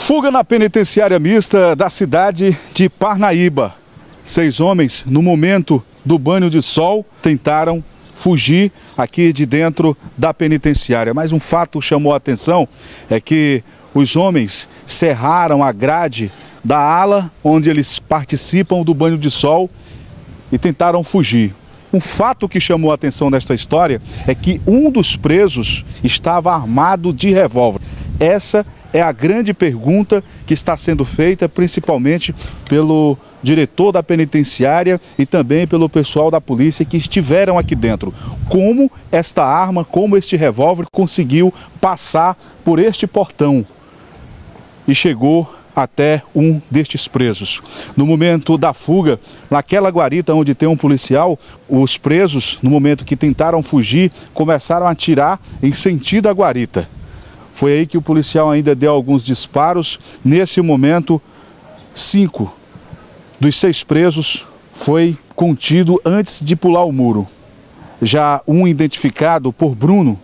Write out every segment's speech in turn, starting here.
Fuga na penitenciária mista da cidade de Parnaíba. 6 homens, no momento do banho de sol, tentaram fugir aqui de dentro da penitenciária. Mas um fato chamou a atenção, é que os homens cerraram a grade da ala onde eles participam do banho de sol e tentaram fugir. Um fato que chamou a atenção desta história é que um dos presos estava armado de revólver. Essa é a grande pergunta que está sendo feita principalmente pelo diretor da penitenciária e também pelo pessoal da polícia que estiveram aqui dentro. Como esta arma, como este revólver conseguiu passar por este portão e chegou até um destes presos. No momento da fuga, naquela guarita onde tem um policial, os presos, no momento que tentaram fugir, começaram a atirar em sentido à guarita. Foi aí que o policial ainda deu alguns disparos. Nesse momento, 5 dos 6 presos foi contido antes de pular o muro. Já um identificado por Bruno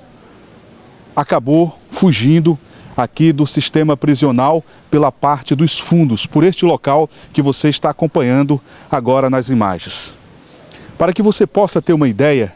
acabou fugindo aqui do sistema prisional pela parte dos fundos, por este local que você está acompanhando agora nas imagens. Para que você possa ter uma ideia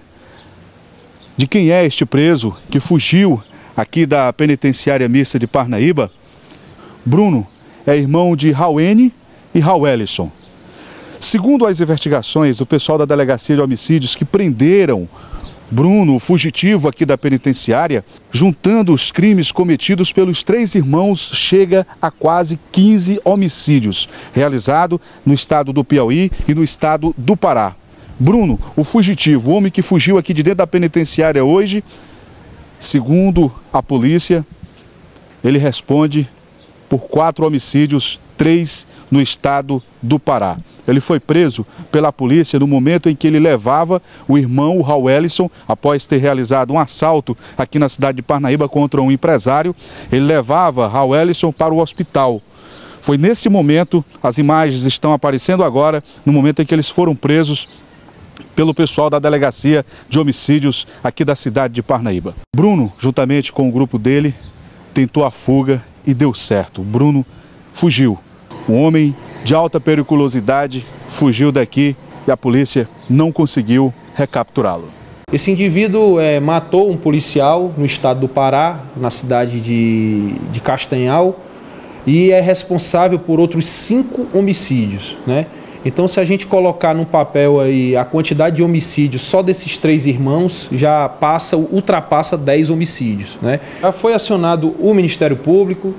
de quem é este preso que fugiu aqui da penitenciária mista de Parnaíba, Bruno é irmão de Rauene e Rauelison. Segundo as investigações, o pessoal da Delegacia de Homicídios que prenderam Bruno, o fugitivo aqui da penitenciária, juntando os crimes cometidos pelos 3 irmãos, chega a quase 15 homicídios, realizados no estado do Piauí e no estado do Pará. Bruno, o fugitivo, o homem que fugiu aqui de dentro da penitenciária hoje, segundo a polícia, ele responde por 4 homicídios, 3 no estado do Pará. Ele foi preso pela polícia no momento em que ele levava o irmão, o Rauelison, após ter realizado um assalto aqui na cidade de Parnaíba contra um empresário. Ele levava Rauelison para o hospital. Foi nesse momento, as imagens estão aparecendo agora, no momento em que eles foram presos pelo pessoal da Delegacia de Homicídios aqui da cidade de Parnaíba. Bruno, juntamente com o grupo dele, tentou a fuga e deu certo. Bruno fugiu. Um homem de alta periculosidade fugiu daqui e a polícia não conseguiu recapturá-lo. Esse indivíduo matou um policial no estado do Pará, na cidade de Castanhal, e é responsável por outros 5 homicídios, né? Então, se a gente colocar no papel aí a quantidade de homicídios só desses 3 irmãos, já ultrapassa 10 homicídios, né? Já foi acionado o Ministério Público,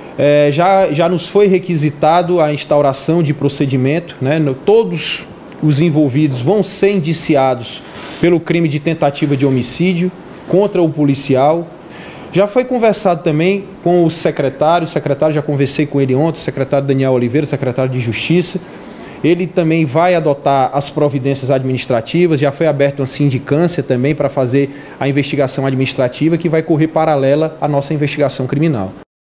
já nos foi requisitado a instauração de procedimento, né? Todos os envolvidos vão ser indiciados pelo crime de tentativa de homicídio contra o policial. Já foi conversado também com o secretário já conversei com ele ontem, o secretário Daniel Oliveira, secretário de Justiça. Ele também vai adotar as providências administrativas, já foi aberta uma sindicância também para fazer a investigação administrativa que vai correr paralela à nossa investigação criminal.